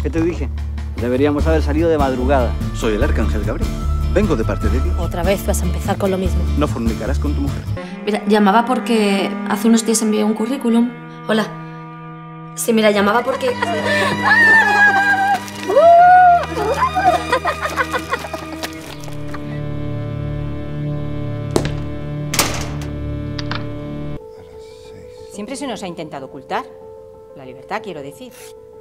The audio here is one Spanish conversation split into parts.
¿Qué te dije? Deberíamos haber salido de madrugada. Soy el arcángel Gabriel. Vengo de parte de Dios. Otra vez vas a empezar con lo mismo. No fornicarás con tu mujer. Mira, llamaba porque hace unos días envié un currículum. Hola. Sí, mira, llamaba porque... Siempre se nos ha intentado ocultar. La libertad, quiero decir.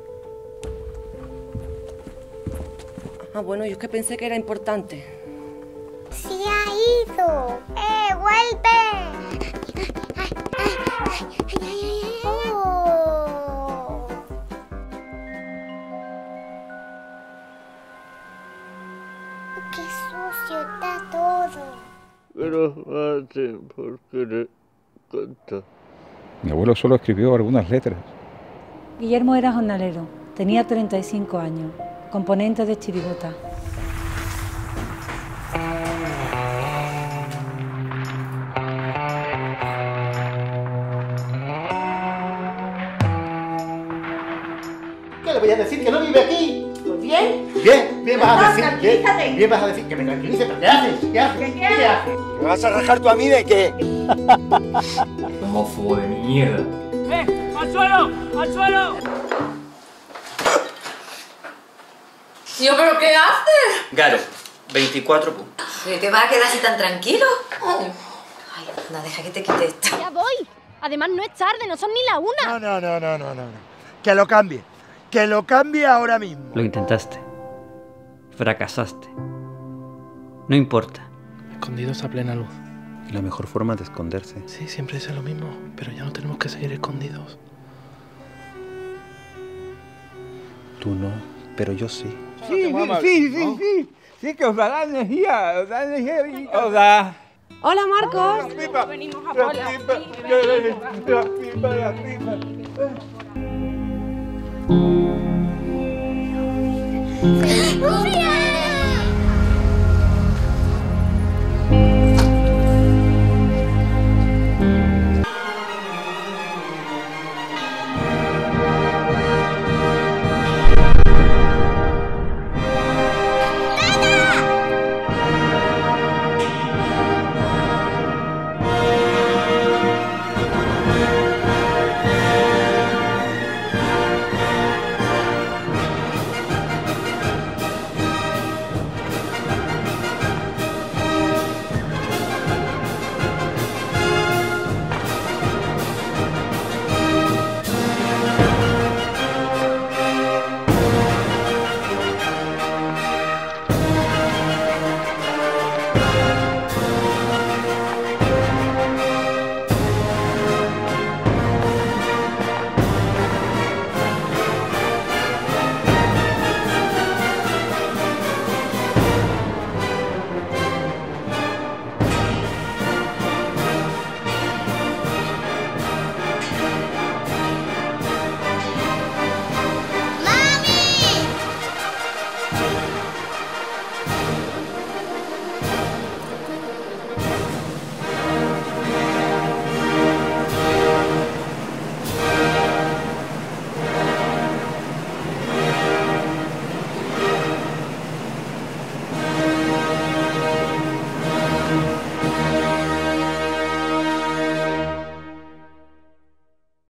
Ah, bueno, yo es que pensé que era importante. ¡Se ha ido! ¡Vuelve! Oh. ¡Qué sucio está todo! Pero mate porque le canta. Mi abuelo solo escribió algunas letras. Guillermo era jornalero, tenía 35 años, componente de chirigota. ¿Qué le voy a decir? ¿Que no vive aquí? Pues bien. Bien vas a decir. Tranquilízate. Bien vas a decir. Que me tranquilice, pero ¿qué haces? ¿Qué haces? ¿Qué haces? ¿Me vas a rajar tú a mí de qué? Homófobo de mierda. ¡Al suelo! ¡Al suelo! Tío, ¿pero qué haces? Garo, 24 puntos. ¿Te vas a quedar así tan tranquilo? Ay, anda, deja que te quite esto. ¡Ya voy! Además no es tarde, no son ni la una. No. Que lo cambie. Que lo cambie ahora mismo. Lo intentaste. Fracasaste. No importa. Escondidos a plena luz. Y la mejor forma de esconderse. Sí, siempre es lo mismo, pero ya no tenemos que seguir escondidos. Tú no, pero yo sí. Sí, que os da energía, os da energía. Os da. Hola, Marcos. Venimos a por la ¡Sofía!